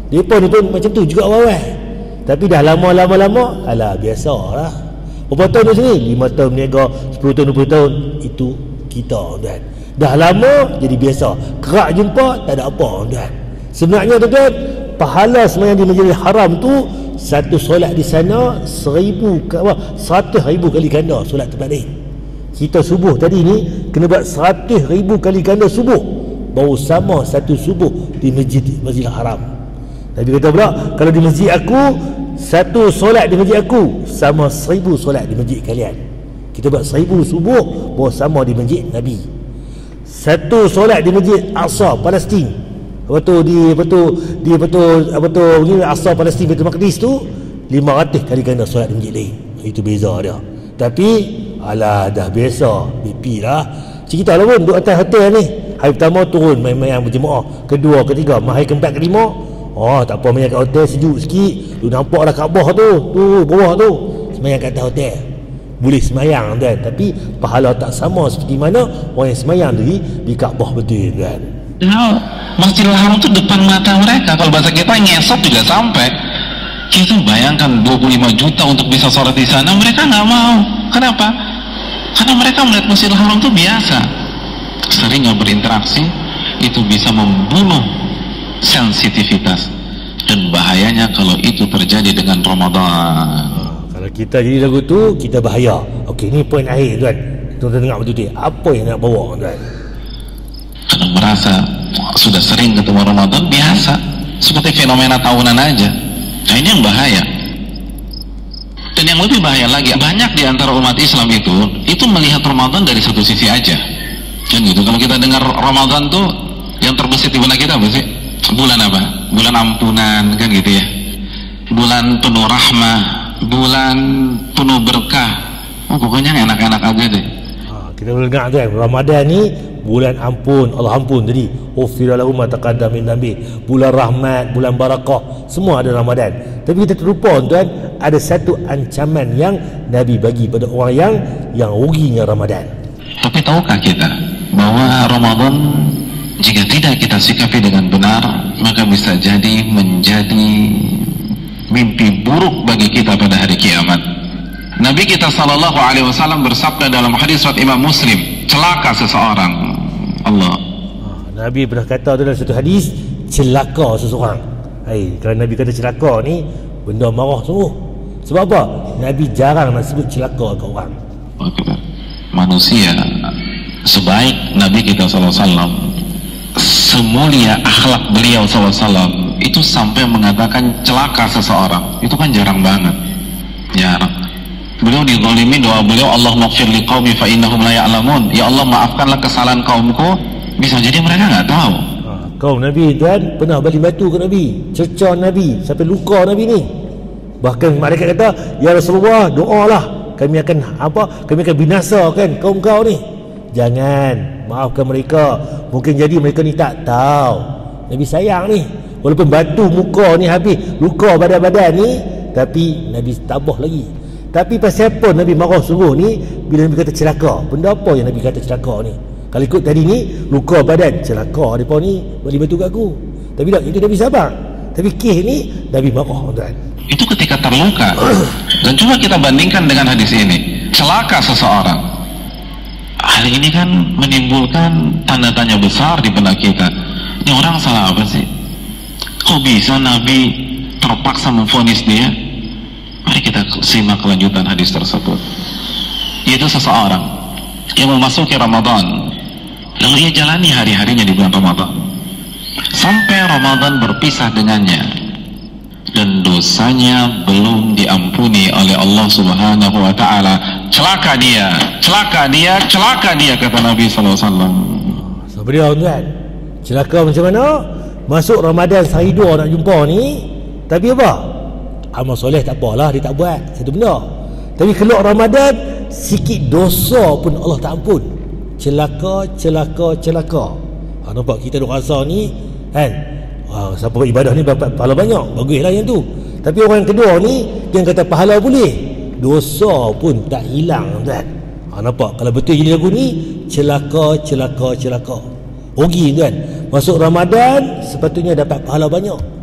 Mereka nonton macam tu juga awal-awal. Tapi dah lama-lama-lama, alah biasalah. Berapa tahun di sini? lima tahun berniaga, sepuluh tahun, dua puluh tahun. Itu kita, tuan. Dah lama jadi biasa. Kerak jumpa, tak ada apa, tuan. Sebenarnya, tuan, pahala semayang di Masjidil Haram tu, satu solat di sana seribu, seratus ribu kali ganda solat tempat lain. Kita subuh tadi ni kena buat seratus ribu kali ganda subuh, baru sama satu subuh di masjid Masjidil Haram. Nabi kata pula, kalau di masjid aku, satu solat di masjid aku sama seribu solat di masjid kalian. Kita buat seribu subuh, baru sama di masjid Nabi. Satu solat di masjid Aqsa Palestin, apa tu di apa tu di apa tu apa tu ni Aqsa Palestin, Baitul Maqdis tu lima ratus kali ganda solat di masjid lain. Itu beza dia. Tapi alah dah biasa, B P lah. Cerita lah pun duduk atas hotel ni. Hari pertama turun main-main berjemaah, kedua, ketiga, hari keempat, kelima, oh tak apa, main kat hotel sejuk sikit. Lu nampak dah Kaabah tu, tu bawah tu. Semayang kat atas hotel. Boleh semayang, kan, tapi pahala tak sama seperti mana orang yang semayang di di Kaabah betul, kan. Nah, Masjidil Haram tu depan mata mereka. Kalau bahasa kita ngesot juga sampai. Kita bayangkan dua puluh lima juta untuk bisa sholat di sana, mereka nggak mau. Kenapa? Karena mereka melihat Masjidil Haram itu biasa. Sering nggak berinteraksi, itu bisa membunuh sensitivitas. Dan bahayanya kalau itu terjadi dengan Ramadan. Kalau kita jadi lagu tu, kita bahaya. Okey, ni poin akhir, tuan. Tuan-tuan dengar betul-betul. Apa yang nak bawa, tuan? Karena merasa sudah sering ketemu Ramadan, biasa. Seperti fenomena tahunan aja. Nah, ini yang bahaya. Dan yang lebih bahaya lagi, banyak di antara umat Islam itu itu melihat Ramadan dari satu sisi aja, kan gitu. Kalau kita dengar Ramadan tuh yang terbesit di benak kita apa sih? Bulan apa? Bulan ampunan, kan gitu ya. Bulan penuh rahmah, bulan penuh berkah. Oh, pokoknya enak-enak aja deh. Ha, kita boleh dengar, kan, Ramadan ni bulan ampun, Allah ampun tadi. Ufira lahum ma taqaddama min dhanbi. Bulan rahmat, bulan barakah, semua ada Ramadan. Tapi kita terlupa, tuan, ada satu ancaman yang Nabi bagi pada orang yang yang ruginya Ramadan. Tapi tahukah kita bahwa Ramadan jika tidak kita sikapi dengan benar, maka bisa jadi menjadi mimpi buruk bagi kita pada hari kiamat. Nabi kita sallallahu alaihi wasallam bersabda dalam hadis riwayat Imam Muslim, celaka seseorang. Allah. Nabi pernah kata dalam satu hadis, celaka seseorang. Hai, kalau Nabi kata celaka ni, benda marah sungguh. Sebab apa? Nabi jarang nak sebut celaka ke orang. Manusia sebaik Nabi kita sallallahu alaihi wasallam, semulia akhlak beliau sallallahu alaihi wasallam, itu sampai mengatakan celaka seseorang, itu kan jarang banget. Jarang. Beliau dizalimi, doa beliau, Allahumma ighfir liqaumi fa innahum la ya'lamun. Ya Allah, maafkanlah kesalahan kaumku. Bisa jadi mereka enggak tahu. Ha, kaum Nabi, tuan, pernah balik batu ke Nabi, cerca Nabi sampai luka Nabi ni. Bahkan mereka kata, ya Rasulullah, doalah, kami akan apa? Kami akan binasa, kan, kaum kau ni. Jangan, maafkan mereka. Mungkin jadi mereka ni tak tahu. Nabi sayang ni. Walaupun batu muka ni habis, luka badan-badan ni, tapi Nabi tabah lagi. Tapi pasal apa Nabi marah sungguh ni bila Nabi kata celaka? Benda apa yang Nabi kata celaka ni? Kalau ikut tadi ni, luka badan, celaka mereka ni balik batu kat aku. Tapi tak, itu Nabi sabar. Tapi kes ni Nabi marah, tuan. Itu ketika terluka. Dan coba kita bandingkan dengan hadis ini, celaka seseorang. Hal ini kan menimbulkan tanda tanya besar di benak kita. Ini orang salah apa sih? Kok bisa Nabi terpaksa memvonis dia? Mari kita simak kelanjutan hadis tersebut. Yaitu seseorang yang memasuki Ramadan, lalu ia jalani hari-harinya di bulan Ramadan sampai Ramadan berpisah dengannya, dan dosanya belum diampuni oleh Allah Subhanahu wa taala. Celaka dia, celaka dia, celaka dia, kata Nabi sallallahu alaihi wasallam. So beliau, tuan, celaka macam mana? Masuk Ramadan sehari dua nak jumpa ni, tapi apa? Amal soleh tak apalah, dia tak buat satu benda. Tapi keluar Ramadan, sikit dosa pun Allah tak ampun. Celaka, celaka, celaka. Ha, nampak kita duk rasa ni, kan, ha, siapa buat ibadah ni dapat pahala banyak, baguslah yang tu. Tapi orang yang kedua ni, yang kata pahala boleh, dosa pun tak hilang, kan. Ha, nampak kalau betul jadi lagu ni, celaka, celaka, celaka. Rugi, kan. Masuk Ramadan sepatutnya dapat pahala banyak,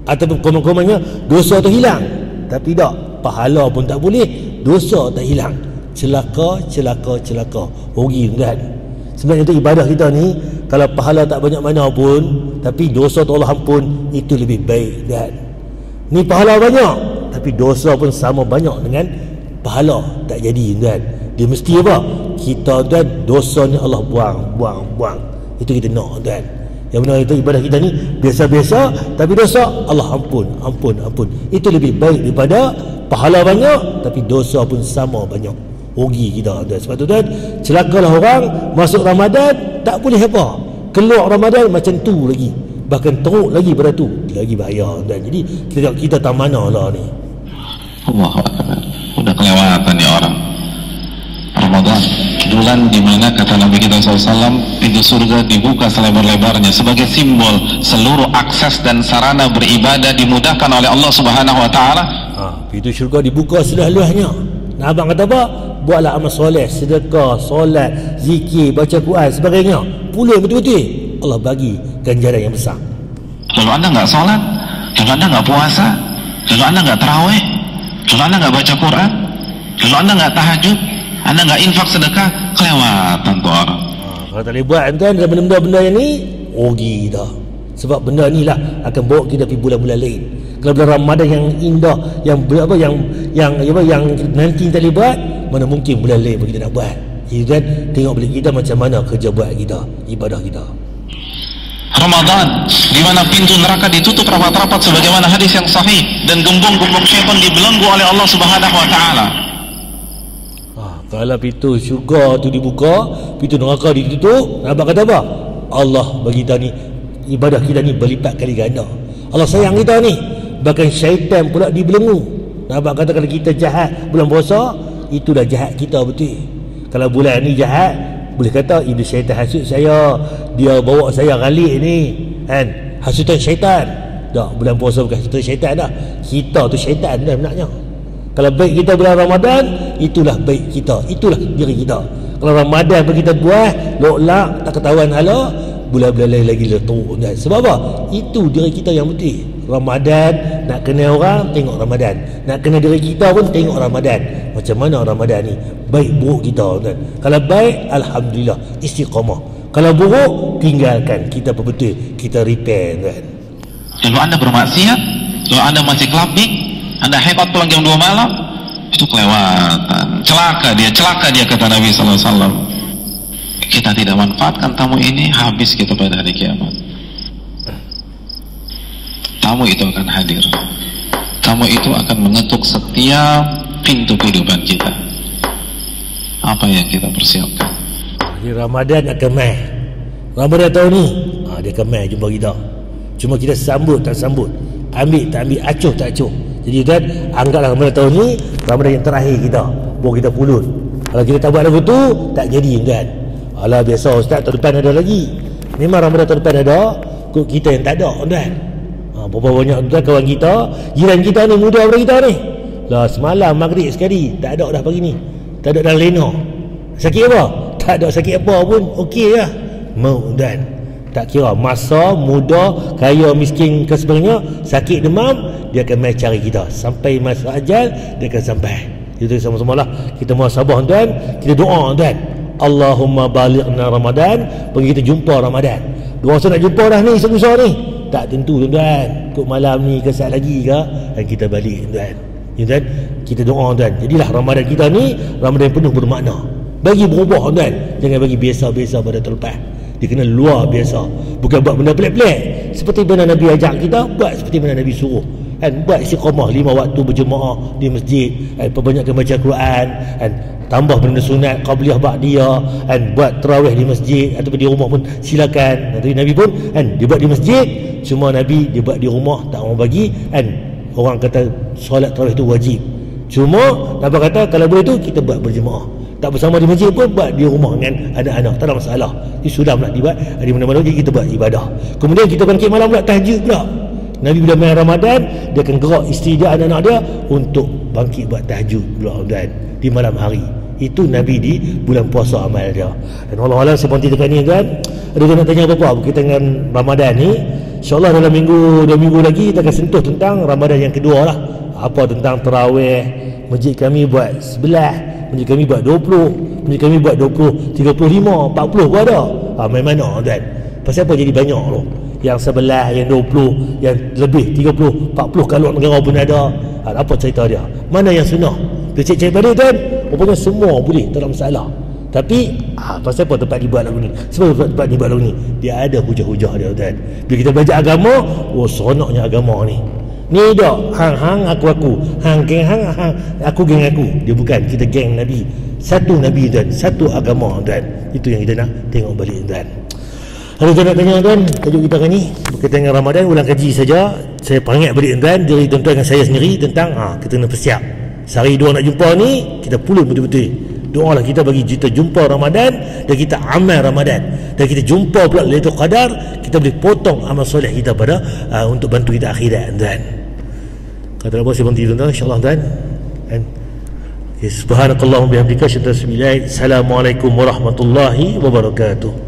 Ataupun komen-komennya dosa tu hilang. Tapi tak, pahala pun tak boleh, dosa tak hilang. Celaka, celaka, celaka, rugi tuan. Sebenarnya itu ibadah kita ni, kalau pahala tak banyak mana pun, tapi dosa tu Allah ampun, itu lebih baik tuan. Ni pahala banyak, tapi dosa pun sama banyak dengan pahala tak jadi tuan. Dia mesti apa? Kita tuan, dosa ni Allah buang, buang, buang. Itu kita nak tuan. Yang benar itu ibadah kita ni biasa-biasa, tapi dosa Allah ampun, ampun, ampun. Itu lebih baik daripada pahala banyak tapi dosa pun sama banyak. Rugi kita tuan. Sebab tu tuan, celakalah orang masuk Ramadan tak boleh apa, keluar Ramadan macam tu lagi, bahkan teruk lagi pada tu, lagi bahaya tuan. Jadi kita kita tak mana lah ni. Allahu Akbar. Udah kelewatan ya orang. Ramadan, bulan di mana kata Nabi kita shallallahu alaihi wasallam pintu surga dibuka selebar-lebarnya sebagai simbol seluruh akses dan sarana beribadah dimudahkan oleh Allah Subhanahu Wa Taala. Ha, pintu surga dibuka seluas-luasnya. Nah, abang kata apa? Buatlah amal soleh, sedekah, solat, zikir, baca Quran, sebagainya. Puluh betul-betul Allah bagi ganjaran yang besar. Kalau anda nggak solat, kalau anda nggak puasa, kalau anda nggak tarawih, kalau anda nggak baca Quran, kalau anda nggak tahajud, anda nggak infak sedekah, kelewatan tuh orang. Ha, kalau tak boleh buat tuan dalam benda-benda yang ni, rugi dah. Sebab benda ni lah akan bawa kita pergi bulan-bulan lain. Kalau bulan Ramadan yang indah, yang apa, yang yang apa, yang nanti tak boleh buat, mana mungkin bulan lain pun kita nak buat. Jadi kan, tengok balik kita macam mana kerja buat kita, ibadah kita. Ramadan, di mana pintu neraka ditutup rapat-rapat sebagaimana hadis yang sahih, dan gembung-gembung syaitan dibelenggu oleh Allah Subhanahu Wa Taala. Kalau pintu syurga tu dibuka, pintu neraka ditutup, nampak kata apa? Allah bagi kita ni, ibadah kita ni berlipat kali ganda. Allah sayang kita ni, bahkan syaitan pula dibelenggu. Nampak kata kalau kita jahat bulan puasa, itulah jahat kita betul. Kalau bulan ni jahat, boleh kata iblis syaitan hasut saya, dia bawa saya ralik ni kan, hasutan syaitan. Tak, bulan puasa bukan hasutan syaitan dah, kita tu syaitan dah benarnya. Kalau baik kita bulan Ramadan, itulah baik kita, itulah diri kita. Kalau Ramadan pun kita buat lok-lak, tak ketahuan hala, bulan-bulan lain lagi letuk. Sebab apa? Itu diri kita yang betul. Ramadan, nak kenal orang, tengok Ramadan. Nak kenal diri kita pun tengok Ramadan. Macam mana Ramadan ni, baik buruk kita kan? Kalau baik, Alhamdulillah, istiqamah. Kalau buruk, tinggalkan. Kita betul, kita repair kan. Kalau anda bermaksiat, kalau anda masih clubbing, anda hebat pulang jam dua malam, itu kelewatan, celaka dia, celaka dia kata Nabi Sallallahu Alaihi Wasallam. Kita tidak manfaatkan tamu ini, habis kita pada hari kiamat. Tamu itu akan hadir, tamu itu akan mengetuk setiap pintu kehidupan kita. Apa yang kita persiapkan? Di Ramadan akan mai, Ramadan tahun ni, ha, dia akan mai jumpa kita. Cuma kita sambut tak sambut, ambil tak ambil, acuh tak acuh. Jadi kan, anggaplah Ramadan tahun ni Ramadan yang terakhir kita, baru kita pulut. Kalau kita tak buat lagu tu, tak jadi kan. Alah biasa ustaz, tahun depan ada lagi. Memang Ramadan tahun depan ada, kok kita yang tak ada kan. Ha, berapa banyak tuan kawan kita, jiran kita ni, muda daripada kita ni. Lah semalam maghrib sekali, tak ada dah pagi ni. Tak ada dalam lena. Sakit apa? Tak ada sakit apa pun, okey lah. Mau dan tak kira masa, muda, kaya, miskin ke sebagainya, sakit demam, dia akan mai cari kita sampai masa ajal, dia akan sampai. Kita sama-sama lah kita muhasabah tuan, kita doa tuan, Allahumma balighna Ramadan, bagi kita jumpa Ramadan. Dua masa nak jumpa dah ni, susah ni, tak tentu tuan, kok malam ni ke saat lagi ke, dan kita balik tuan. Tuan, kita doa tuan, jadilah Ramadan kita ni Ramadan penuh bermakna. Bagi berubah tuan, jangan bagi biasa-biasa pada terlepas. Dia kena luar biasa, bukan buat benda pelik-pelik. Seperti mana Nabi ajak kita, buat seperti mana Nabi suruh kan. Buat istiqamah lima waktu berjemaah di masjid kan, perbanyakkan baca Quran kan, tambah benda sunat qabliyah ba'diyah kan, buat tarawih di masjid ataupun di rumah pun silakan. Nanti Nabi pun kan, dia buat di masjid, cuma Nabi dia buat di rumah, tak orang bagi kan. Orang kata solat tarawih itu wajib, cuma Nabi kata kalau boleh tu kita buat berjemaah. Tak bersama di masjid pun, buat di rumah dengan anak-anak, tak ada masalah. Itu sudah nak dibuat di mana-mana, jadi kita buat ibadah. Kemudian kita bangkit malam pula, tahajud pula. Nabi bila main Ramadan, dia akan gerak isteri dia, anak-anak dia untuk bangkit buat tahajud pula dan di malam hari. Itu Nabi di bulan puasa amal dia. Dan Allah Allah seperti tekan ni kan, ada yang nak tanya apa-apa berkaitan dengan Ramadan ni. InsyaAllah dalam minggu dua minggu lagi kita akan sentuh tentang Ramadan yang kedua lah. Apa tentang tarawih. Masjid kami buat sebelah, masjid kami buat dua puluh, masjid kami buat dua puluh, tiga puluh lima, empat puluh pun ada. Ha, main mana tuan? Pasal apa jadi banyak tu? Yang sebelah, yang dua puluh, yang lebih tiga puluh, empat puluh kalau negara pun ada. Ha, apa cerita dia? Mana yang sunnah? Dia cek-cek pada tuan, rupanya semua boleh, tak ada masalah. Tapi ah, pasal apa tempat dibuat lagu ni? Sebab tempat, tempat dibuat lagu ni dia ada hujah-hujah dia tuan. Bila kita belajar agama, oh seronoknya agama ni. Ni dak hang-hang aku-aku, hang geng hang, hang aku geng aku. Dia bukan, kita geng Nabi. Satu Nabi tuan, satu agama tuan. Itu yang kita nak tengok balik tuan. Kalau tuan nak tanya tuan, tajuk kita hari ni berkaitan dengan Ramadan, ulang kaji saja. Saya panggil balik tuan diri tuan-tuan dengan saya sendiri tentang ah kita kena bersiap. Sehari dua nak jumpa ni, kita pulun betul-betul. Doalah kita bagi kita jumpa Ramadan dan kita amal Ramadan dan kita jumpa pula Lailatul Qadar, kita boleh potong amal soleh kita pada uh, untuk bantu kita akhirat tuan. Kata apa saya berhenti tuan insya-Allah tuan. Dan subhanakallahumma bihamdika asyhadu an la ilaha illa anta astaghfiruka wa atubu ilaik. Assalamualaikum warahmatullahi wabarakatuh.